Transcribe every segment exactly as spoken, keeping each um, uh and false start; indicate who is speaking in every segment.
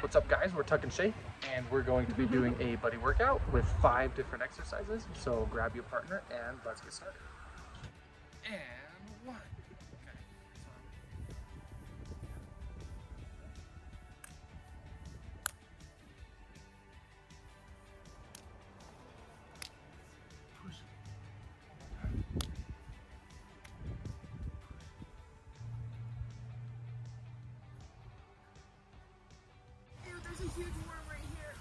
Speaker 1: What's up guys, we're Tuck and Shay, and we're going to be doing a buddy workout with five different exercises. So grab your partner and let's get started. And one. Okay. Push.
Speaker 2: Ew, there's a huge worm right here.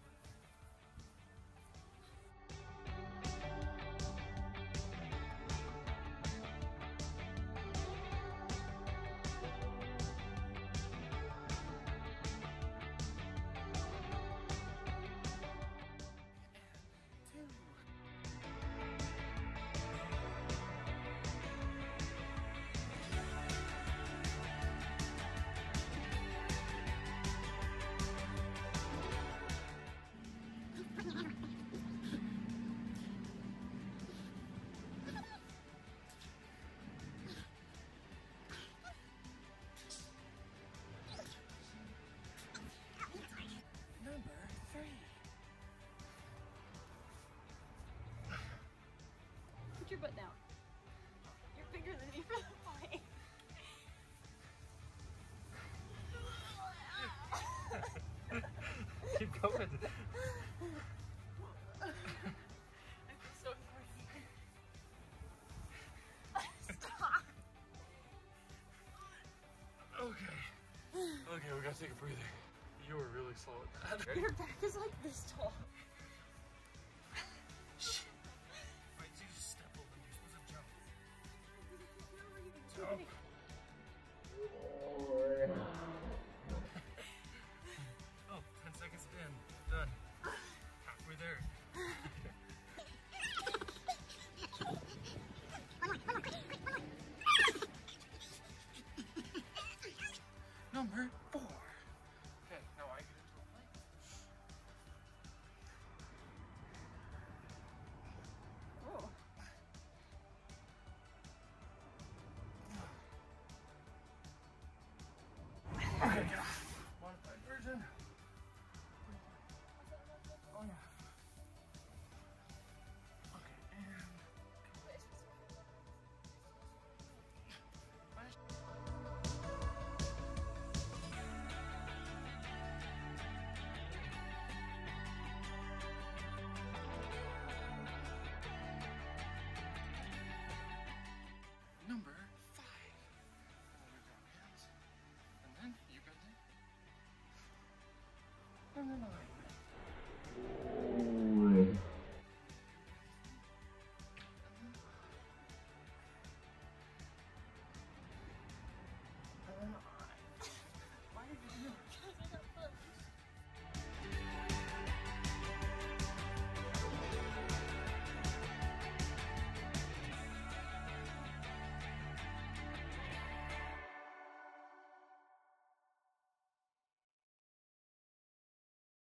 Speaker 2: Put your butt down. You're bigger than me for the fight.
Speaker 1: Keep going.
Speaker 2: I feel so sorry. Stop.
Speaker 1: Okay. Okay, we gotta take a breather. You were really slow at that.
Speaker 2: Your back is like this tall.
Speaker 1: Wait, you just step over. You're supposed to jump. Jump. Oh, ten seconds in. Done. Halfway there. Number four. Okay, now I get into a plank.
Speaker 2: Oh.
Speaker 1: Okay, yeah. Modified version. Oh yeah. Okay, and number five. And then we grab hands. And then you got it. Number nine.